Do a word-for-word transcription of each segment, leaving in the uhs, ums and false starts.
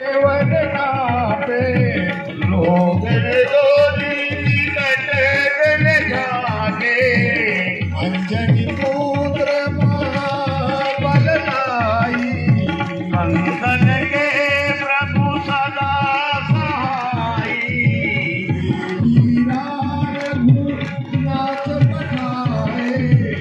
वरना पे लोग डोली कटे दिल जागे अंजनी पुत्र बललाई कंदन के प्रभु सदा सहाई नाथ बनाए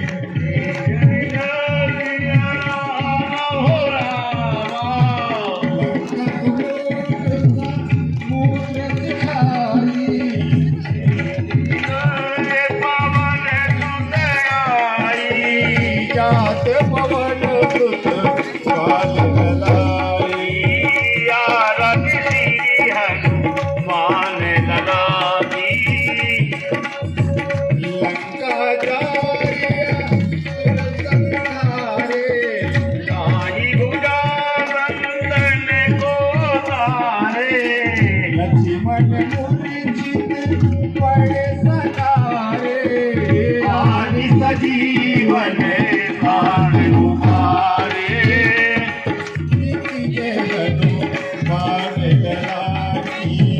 जात पवन सुत काल गलाई यारन श्री हनुमान लगा दी लंका जाए साई भुजा बंदन को तारे लक्ष्मण मूर्छित पड़े सतारे आदि सजीवन प्राण उबारे बाण गलाई